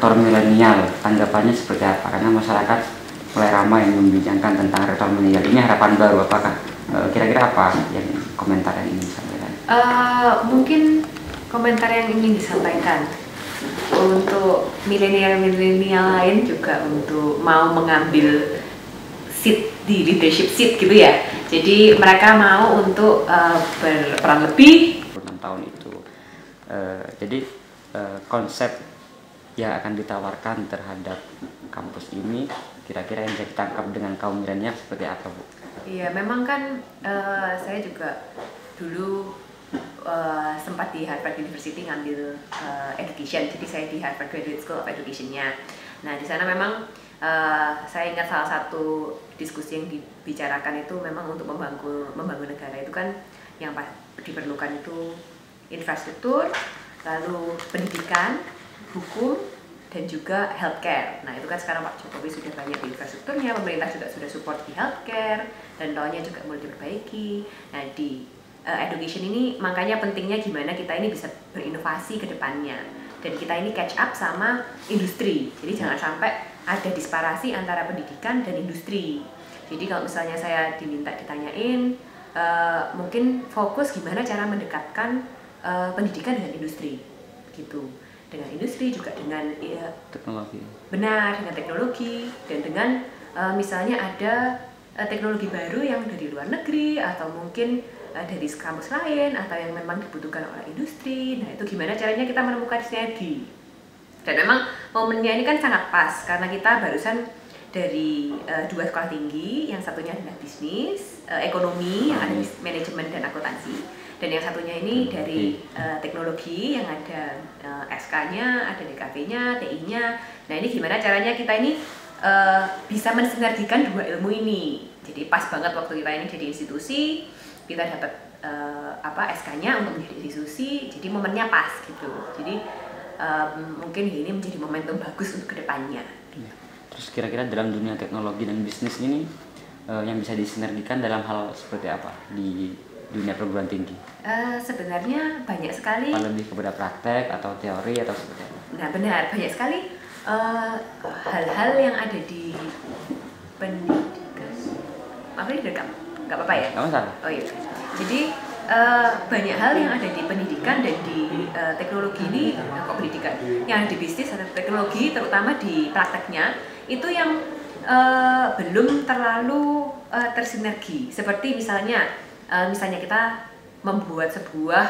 kaum milenial, tanggapannya seperti apa? Karena masyarakat mulai ramai membincangkan tentang rektor milenial ini harapan baru. Apakah kira-kira apa yang komentar yang ingin disampaikan? Mungkin komentar yang ingin disampaikan untuk milenial lain juga untuk mau mengambil seat di leadership seat gitu ya. Jadi mereka mau untuk berperan lebih. 6 tahun itu. Jadi konsep yang akan ditawarkan terhadap kampus ini kira-kira yang bisa ditangkap dengan kaum milenial seperti apa, Bu? Iya, memang kan saya juga dulu sempat di Harvard University ngambil education, jadi saya di Harvard Graduate School of Education-nya. Nah, di sana memang saya ingat salah satu diskusi yang dibicarakan itu memang untuk membangun negara itu kan yang diperlukan itu infrastruktur, lalu pendidikan, hukum, dan juga healthcare. Nah, itu kan sekarang Pak Jokowi sudah banyak di infrastrukturnya, pemerintah juga sudah support di healthcare, dan law-nya juga mulai diperbaiki. Nah, di education ini makanya pentingnya gimana kita ini bisa berinovasi ke depannya, dan kita ini catch up sama industri. Jadi jangan sampai ada disparasi antara pendidikan dan industri. Jadi kalau misalnya saya ditanyain, mungkin fokus gimana cara mendekatkan pendidikan dengan industri, gitu. Dengan industri juga dengan Teknologi. Benar, dengan teknologi dan dengan misalnya ada teknologi baru yang dari luar negeri atau mungkin dari kampus lain atau yang memang dibutuhkan oleh industri. Nah, itu gimana caranya kita menemukan sinergi. Dan memang momennya ini kan sangat pas karena kita barusan dari dua sekolah tinggi, yang satunya adalah bisnis, ekonomi, yang ada manajemen dan akuntansi, dan yang satunya ini dari teknologi yang ada SK-nya, ada DKV-nya, TI-nya. Nah, ini gimana caranya kita ini bisa mensinergikan dua ilmu ini. Jadi pas banget waktu kita ini jadi institusi, kita dapat SK-nya untuk menjadi institusi, jadi momennya pas gitu. Jadi mungkin ini menjadi momentum bagus untuk kedepannya. Terus kira-kira dalam dunia teknologi dan bisnis ini yang bisa disinergikan dalam hal seperti apa di dunia perguruan tinggi? Sebenarnya banyak sekali. Lebih kepada praktek atau teori atau seperti apa? Nah, benar, banyak sekali hal-hal yang ada di pendidikan. Maaf, ini direkam? Nggak apa-apa ya? Nggak masalah. Oh iya. Jadi banyak hal yang ada di pendidikan dan di teknologi ini, kok pendidikan, yang ada di bisnis atau teknologi, terutama di prakteknya, itu yang belum terlalu tersinergi. Seperti misalnya kita membuat sebuah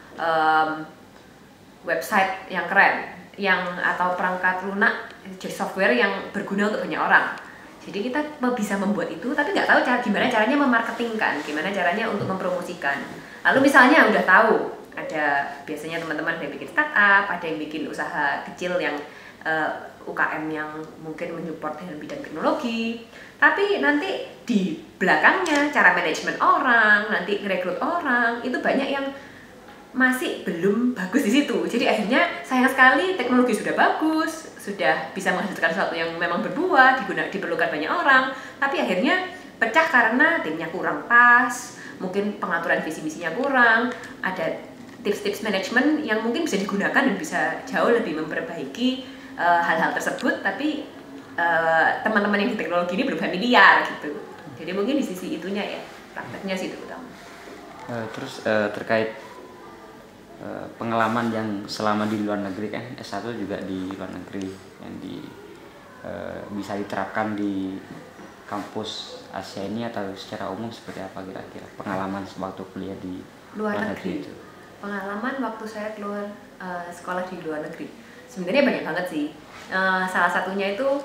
website yang keren, atau perangkat lunak, software yang berguna untuk banyak orang. Jadi kita bisa membuat itu, tapi nggak tahu gimana caranya memarketingkan, gimana caranya untuk mempromosikan. Lalu misalnya udah tahu, ada biasanya teman-teman ada yang bikin startup, ada yang bikin usaha kecil yang UKM yang mungkin menyupport dalam bidang teknologi. Tapi nanti di belakangnya cara manajemen orang, nanti ngerekrut orang, itu banyak yang masih belum bagus di situ. Jadi akhirnya sayang sekali teknologi sudah bagus, sudah bisa menghasilkan sesuatu yang memang berbuah, diperlukan banyak orang, tapi akhirnya pecah karena timnya kurang pas, mungkin pengaturan visi misinya kurang, ada tips-tips manajemen yang mungkin bisa digunakan dan bisa jauh lebih memperbaiki hal-hal tersebut, tapi teman-teman yang di teknologi ini belum familiar gitu. Jadi mungkin di sisi itunya ya, prakteknya sih itu utama. Terus terkait pengalaman yang selama di luar negeri, kan S1 juga di luar negeri, yang bisa diterapkan di kampus Asia ini atau secara umum seperti apa kira-kira pengalaman sewaktu kuliah di luar negeri itu? Pengalaman waktu saya keluar sekolah di luar negeri sebenarnya banyak banget sih. Salah satunya itu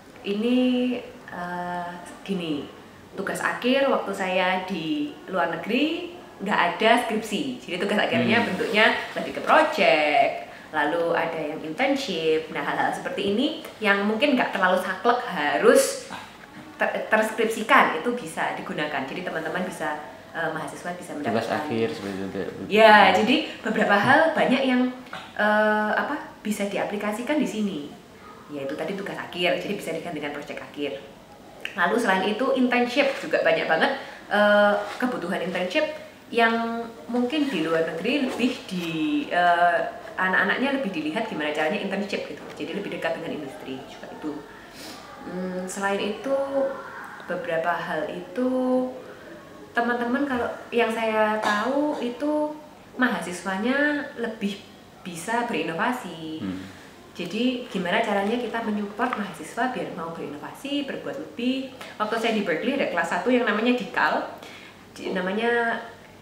gini, tugas akhir waktu saya di luar negeri nggak ada skripsi, jadi tugas akhirnya bentuknya lebih ke project, lalu ada yang internship. Nah, hal-hal seperti ini yang mungkin nggak terlalu saklek harus terskripsikan, itu bisa digunakan. Jadi teman-teman bisa, mahasiswa bisa mendapatkan tugas akhir seperti itu. Ya, jadi beberapa hal banyak yang bisa diaplikasikan di sini. Yaitu tadi tugas akhir, jadi bisa digantikan project akhir. Lalu selain itu internship juga banyak banget kebutuhan internship yang mungkin di luar negeri lebih anak-anaknya lebih dilihat gimana caranya internship gitu, jadi lebih dekat dengan industri juga itu. Selain itu beberapa hal itu teman-teman kalau yang saya tahu itu mahasiswanya lebih bisa berinovasi. Jadi gimana caranya kita menyupport mahasiswa biar mau berinovasi, berbuat lebih. Waktu saya di Berkeley ada kelas 1 yang namanya DICAL, namanya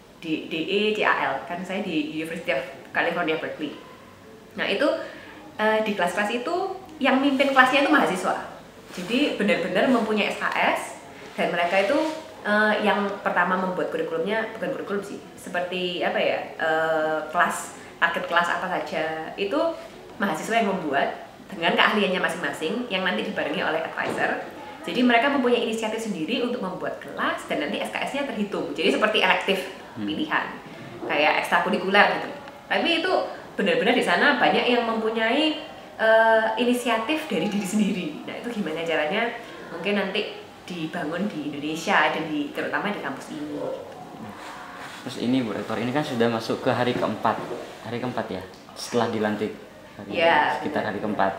DECAL, kan saya di University of California Berkeley. Nah itu di kelas-kelas itu yang mimpin kelasnya itu mahasiswa. Jadi benar-benar mempunyai SKS, dan mereka itu yang pertama membuat kurikulumnya, bukan kurikulum sih, seperti apa ya, kelas, target kelas apa saja, itu mahasiswa yang membuat dengan keahliannya masing-masing yang nanti dibarengi oleh advisor. Jadi mereka mempunyai inisiatif sendiri untuk membuat kelas dan nanti SKS-nya terhitung. Jadi seperti elektif pilihan, kayak ekstrakurikuler gitu. Tapi itu benar-benar di sana banyak yang mempunyai inisiatif dari diri sendiri. Nah itu gimana caranya mungkin nanti dibangun di Indonesia dan terutama di kampus ini. Terus ini Bu Rektor, ini kan sudah masuk ke hari keempat ya setelah dilantik, sekitar hari keempat.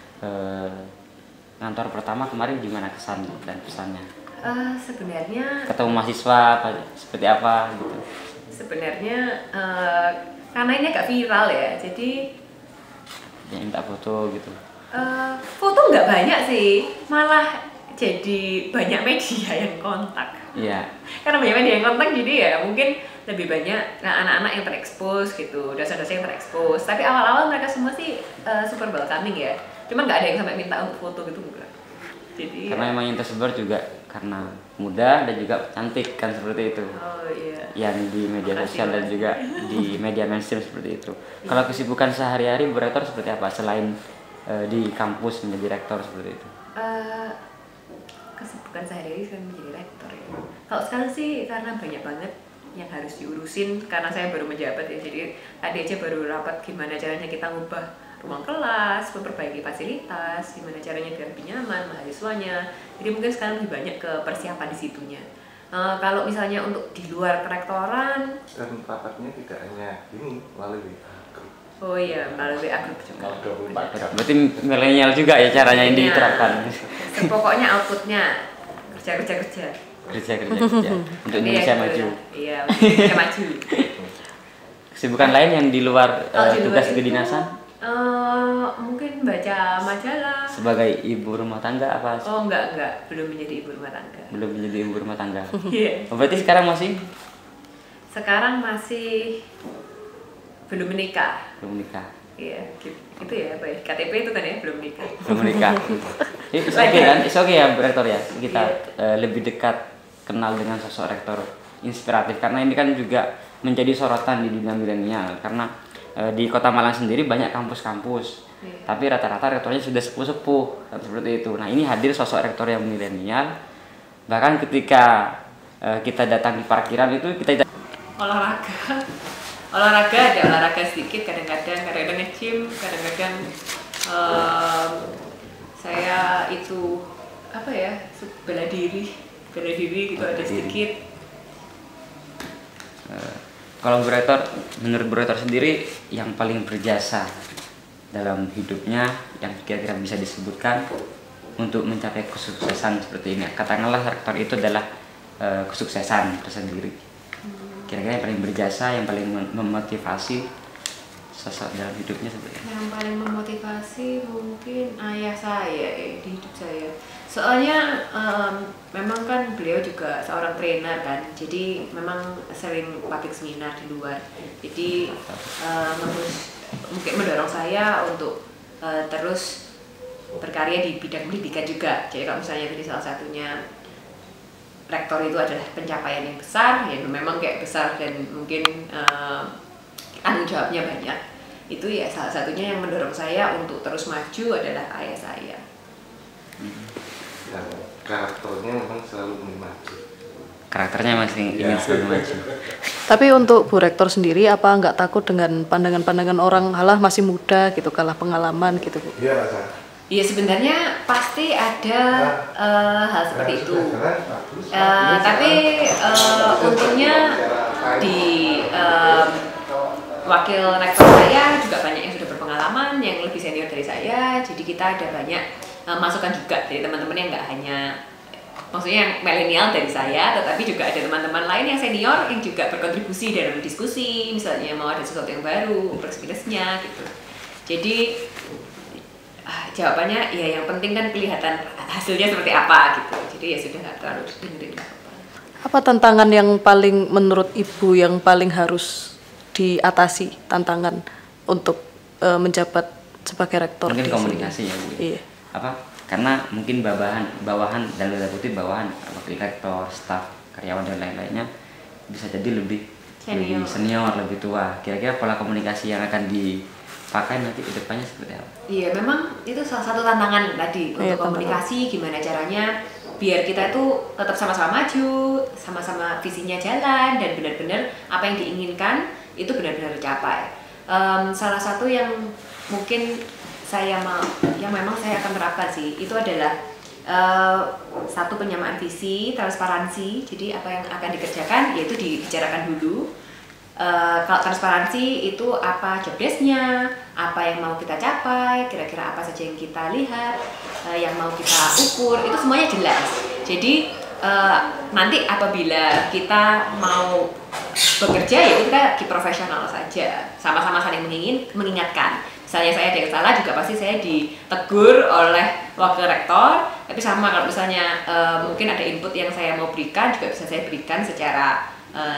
Ngantor pertama kemarin gimana kesan dan pesannya? Sebenarnya ketemu mahasiswa seperti apa gitu? Sebenarnya karena ini agak viral ya, jadi yang minta foto gitu. Foto nggak banyak sih, malah jadi banyak media yang kontak. Iya. Karena banyak media yang kontak, jadi ya mungkin lebih banyak anak-anak yang terekspos gitu, dosen-dosen yang terekspos. Tapi awal-awal mereka semua sih super welcoming ya. Cuman nggak ada yang sampai minta untuk foto gitu enggak. Jadi karena emang yang tersebar juga karena muda dan juga cantik kan, seperti itu. Oh iya. Yang di media sosial dan juga di media mainstream seperti itu. Kalau kesibukan sehari-hari Bu Rektor seperti apa selain di kampus menjadi rektor seperti itu? Kesibukan sehari-hari saya menjadi rektor ya. Kalau sekarang sih karena banyak banget yang harus diurusin karena saya baru menjabat ya. Jadi tadi aja baru rapat gimana caranya kita ngubah ruang kelas, memperbaiki fasilitas, gimana caranya biar lebih nyaman mahasiswanya. Jadi mungkin sekarang lebih banyak ke persiapan di situnya. Kalau misalnya untuk di luar kerektoran, dan rapatnya tidak hanya ini melalui grup. Oh iya, melalui grup juga. Berarti milenial juga ya caranya ini diterapkan. Pokoknya outputnya kerja. Untuk Indonesia maju. Iya, Indonesia maju. Kesibukan lain yang di luar tugas kedinasan? Mungkin baca majalah. Sebagai ibu rumah tangga apa? Oh enggak, belum menjadi ibu rumah tangga. Belum menjadi ibu rumah tangga. Iya. Berarti sekarang masih? Sekarang masih belum menikah. Belum menikah. Iya, gitu ya, apa ya? KTP itu kan ya, belum menikah. Belum menikah. It's okay kan? It's okay ya, Bu Rektor ya. Kita lebih dekat kenal dengan sosok rektor inspiratif karena ini kan juga menjadi sorotan di dunia milenial karena di Kota Malang sendiri banyak kampus-kampus, tapi rata-rata rektornya sudah sepuh-sepuh kan, seperti itu. Nah ini hadir sosok rektor yang milenial, bahkan ketika kita datang di parkiran itu kita olahraga ada olahraga sedikit, kadang-kadang nge-gym, kadang-kadang saya itu apa ya, bela diri gitu ada sedikit. Kalau Bu Rektor, menurut Bu Rektor sendiri yang paling berjasa dalam hidupnya yang kira-kira bisa disebutkan untuk mencapai kesuksesan seperti ini, katakanlah rektor itu adalah kesuksesan tersendiri, kira-kira yang paling berjasa, yang paling memotivasi sosok dalam hidupnya seperti ini? Yang paling memotivasi mungkin ayah saya di hidup saya. Soalnya memang kan beliau juga seorang trainer kan, jadi memang sering public seminar di luar. Jadi mungkin mendorong saya untuk terus berkarya di bidang pendidikan juga. Jadi kalau misalnya tadi salah satunya rektor itu adalah pencapaian yang besar, ya memang kayak besar dan mungkin tanggung jawabnya banyak. Itu ya salah satunya yang mendorong saya untuk terus maju adalah ayah saya. Dan karakternya memang selalu ingin maju. Karakternya masih ingin selalu maju. Tapi untuk Bu Rektor sendiri, apa nggak takut dengan pandangan-pandangan orang, halah masih muda gitu, kalah pengalaman gitu Bu? Iya Mas. Iya sebenarnya pasti ada hal seperti itu. Tapi untungnya di wakil rektor saya juga banyak yang sudah berpengalaman, yang lebih senior dari saya. Jadi kita ada banyak masukan juga dari teman-teman yang nggak hanya maksudnya yang milenial dari saya, tetapi juga ada teman-teman lain yang senior yang juga berkontribusi dalam diskusi, misalnya mau ada sesuatu yang baru, plus-minusnya gitu. Jadi jawabannya ya yang penting kan kelihatan hasilnya seperti apa gitu. Jadi ya sudah nggak terlalu dengerin apa. Apa tantangan yang paling menurut Ibu yang paling harus diatasi, tantangan untuk menjabat sebagai rektor? Mungkin komunikasi ya Bu. Iya. Apa? Karena mungkin bawahan dan tanda kutip bawahan wakil rektor, staf, karyawan dan lain-lainnya bisa jadi lebih senior, lebih tua. Kira-kira pola komunikasi yang akan dipakai nanti ke depannya seperti apa? Iya, memang itu salah satu tantangan tadi untuk komunikasi, gimana caranya biar kita itu tetap sama-sama maju, sama-sama visinya jalan dan benar-benar apa yang diinginkan itu benar-benar tercapai. Salah satu yang mungkin yang memang saya akan terapkan sih, itu adalah satu penyamaan visi, transparansi. Jadi apa yang akan dikerjakan yaitu dibicarakan dulu. Kalau transparansi itu apa job desk-nya, apa yang mau kita capai, kira-kira apa saja yang kita lihat, yang mau kita ukur, itu semuanya jelas. Jadi nanti apabila kita mau bekerja ya kita profesional saja, sama-sama saling mengingatkan. Misalnya saya ada yang salah juga pasti saya ditegur oleh wakil rektor, tapi sama kalau misalnya mungkin ada input yang saya mau berikan juga bisa saya berikan secara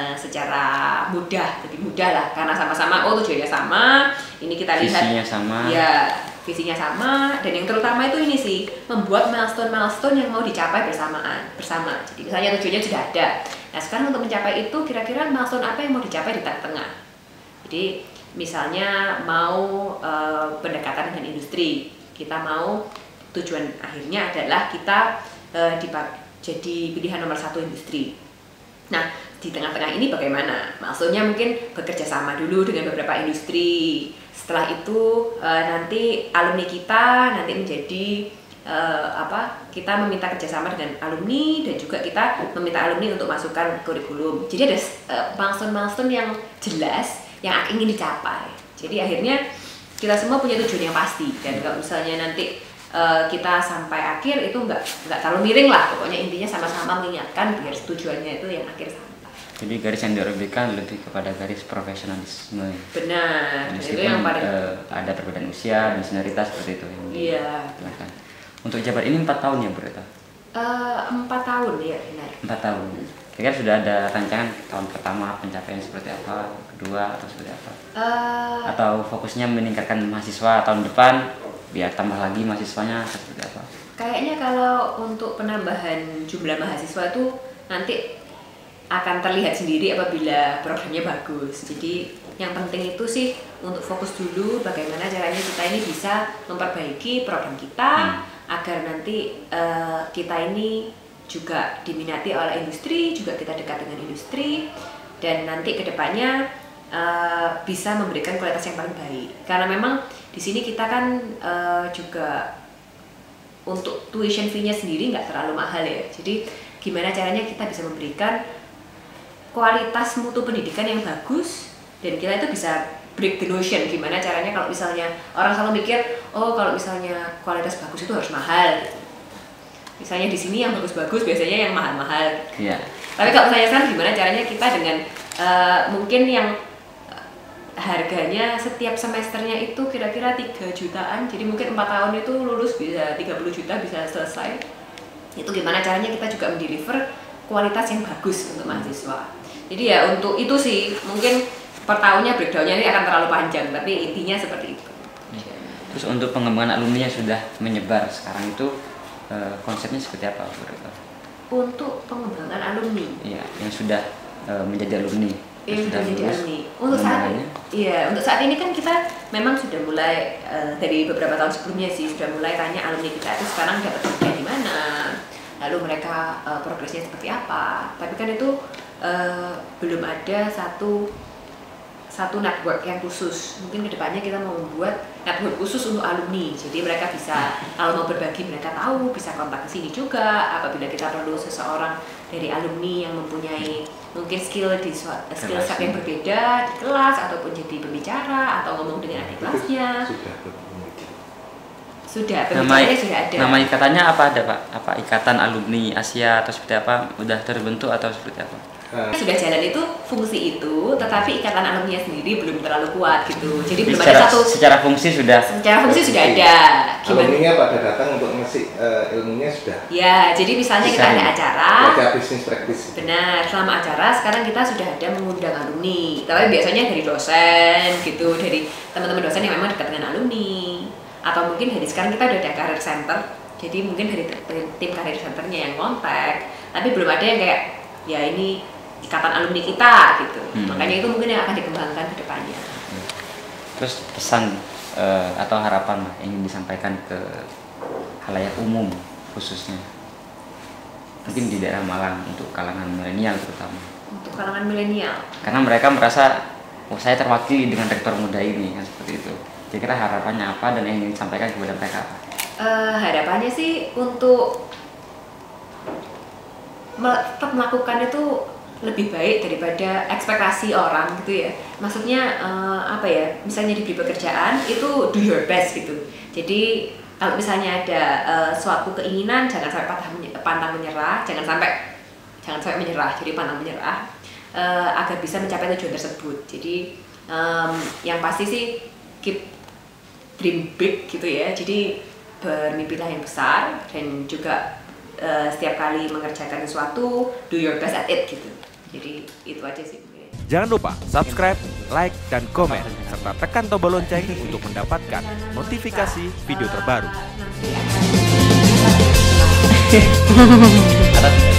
mudah, lebih mudah lah, karena sama-sama tujuannya sama, ini kita lihat visinya sama. Ya, visinya sama, dan yang terutama itu ini sih, membuat milestone yang mau dicapai bersama. Jadi misalnya tujuannya sudah ada. Nah, sekarang untuk mencapai itu kira-kira milestone apa yang mau dicapai di tengah-tengah. Jadi misalnya mau pendekatan dengan industri, kita mau tujuan akhirnya adalah kita jadi pilihan nomor 1 industri. Nah, di tengah-tengah ini bagaimana? Maksudnya mungkin bekerja sama dulu dengan beberapa industri. Setelah itu nanti alumni kita nanti menjadi kita meminta kerjasama dengan alumni dan juga kita meminta alumni untuk masukkan kurikulum. Jadi ada milestone yang jelas yang ingin dicapai. Jadi akhirnya kita semua punya tujuan yang pasti, dan kalau misalnya nanti kita sampai akhir itu nggak terlalu miring lah, pokoknya intinya sama-sama mengingatkan biar tujuannya itu yang akhir sampai. Jadi garis yang diorbitkan lebih kepada garis profesionalisme. Benar. Meskipun itu yang paling ada perbedaan usia dan senioritas seperti itu. Iya. Untuk jabat ini 4 tahun ya Bu Rita? 4 tahun ya, benar. 4 tahun. Kira-kira sudah ada rancangan tahun pertama pencapaian seperti apa, kedua atau seperti apa? Atau fokusnya meningkatkan mahasiswa tahun depan biar tambah lagi mahasiswanya seperti apa? Kayaknya kalau untuk penambahan jumlah mahasiswa itu nanti akan terlihat sendiri apabila programnya bagus. Jadi yang penting itu sih untuk fokus dulu bagaimana caranya kita ini bisa memperbaiki program kita agar nanti kita ini juga diminati oleh industri, juga kita dekat dengan industri, dan nanti kedepannya bisa memberikan kualitas yang paling baik. Karena memang di sini kita kan juga untuk tuition fee-nya sendiri nggak terlalu mahal ya. Jadi gimana caranya kita bisa memberikan kualitas mutu pendidikan yang bagus, dan kita itu bisa break the notion gimana caranya kalau misalnya orang selalu mikir kalau misalnya kualitas bagus itu harus mahal gitu. Misalnya di sini yang bagus-bagus biasanya yang mahal-mahal. Iya. Tapi kalau misalnya sekarang gimana caranya kita dengan mungkin yang harganya setiap semesternya itu kira-kira 3 jutaan, jadi mungkin 4 tahun itu lulus bisa 30 juta bisa selesai. Itu gimana caranya kita juga mendeliver kualitas yang bagus untuk mahasiswa. Jadi ya untuk itu sih mungkin per tahunnya breakdownnya ini akan terlalu panjang, tapi intinya seperti itu. Terus untuk pengembangan alumni yang sudah menyebar sekarang itu konsepnya seperti apa Bu Rita? Untuk pengembangan alumni? Iya, yang sudah menjadi alumni. Untuk saat ini kan kita memang sudah mulai dari beberapa tahun sebelumnya sih sudah mulai tanya alumni kita itu sekarang dapat kerja di mana, lalu mereka progresnya seperti apa. Tapi kan itu belum ada satu network yang khusus. Mungkin kedepannya kita mau membuat network khusus untuk alumni. Jadi mereka bisa kalau mau berbagi mereka tahu bisa kontak ke sini juga. Apabila kita perlu seseorang dari alumni yang mempunyai mungkin skill set yang berbeda di kelas ataupun jadi pembicara atau ngomong dengan adik kelasnya. Sudah, pembicaranya sudah ada. Nama ikatannya apa ada Pak? Apa ikatan alumni Asia atau seperti apa? Udah terbentuk atau seperti apa? Sudah jalan itu fungsi itu, tetapi ikatan alumni sendiri belum terlalu kuat gitu. Jadi belum ada satu. Secara fungsi sudah ada. Alumninya pada datang untuk ngasih ilmunya sudah. Ya, jadi misalnya kita ada acara. Ada bisnis praktis. Benar, selama acara sekarang kita sudah ada mengundang alumni. Tapi biasanya dari dosen gitu, dari teman-teman dosen yang memang dekat dengan alumni. Atau mungkin dari sekarang kita udah ada career center. Jadi mungkin dari tim career centernya yang kontak. Tapi belum ada yang kayak ya ini ikatan alumni kita gitu. Makanya itu mungkin yang akan dikembangkan ke depannya. Terus pesan atau harapan yang ingin disampaikan ke khalayak umum khususnya mungkin di daerah Malang untuk kalangan milenial terutama. Untuk kalangan milenial. Karena mereka merasa saya terwakili dengan rektor muda ini kan seperti itu. Kira-kira harapannya apa dan yang ingin disampaikan kepada mereka apa? Harapannya sih untuk tetap melakukan itu lebih baik daripada ekspektasi orang gitu ya. Maksudnya apa ya? Misalnya diberi pekerjaan itu do your best gitu. Jadi kalau misalnya ada suatu keinginan jangan sampai pantang menyerah, jangan sampai menyerah. Jadi pantang menyerah agar bisa mencapai tujuan tersebut. Jadi yang pasti sih keep dream big gitu ya. Jadi bermimpilah yang besar dan juga setiap kali mengerjakan sesuatu do your best at it gitu. Jadi itu aja sih. Jangan lupa subscribe, like, dan komen serta tekan tombol lonceng untuk mendapatkan notifikasi video terbaru.